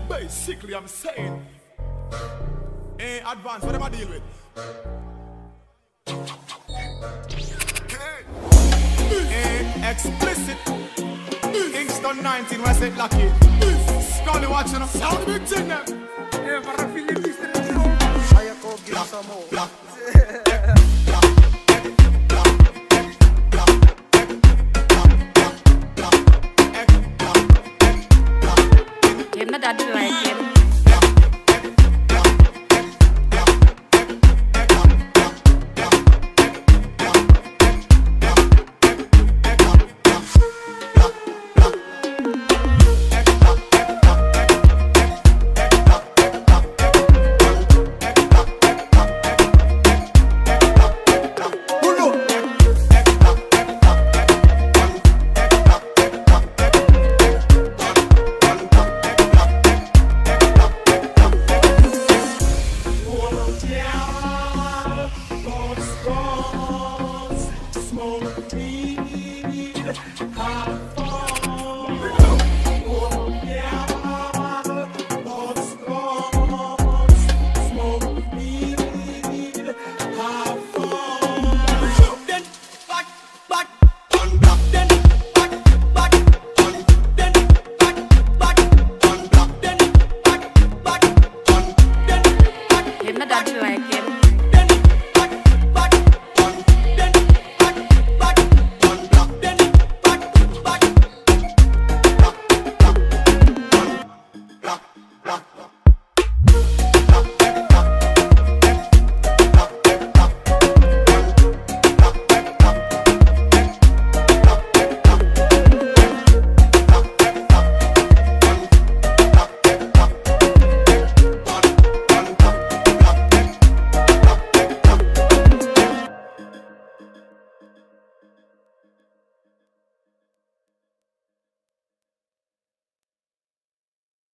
Basically, I'm saying, advance, what am I deal with? Explicit. Kingston 19, where I say lucky. Scully watching us. Sound big thing them. Yeah, para Philip is the Black. Kena dah ada like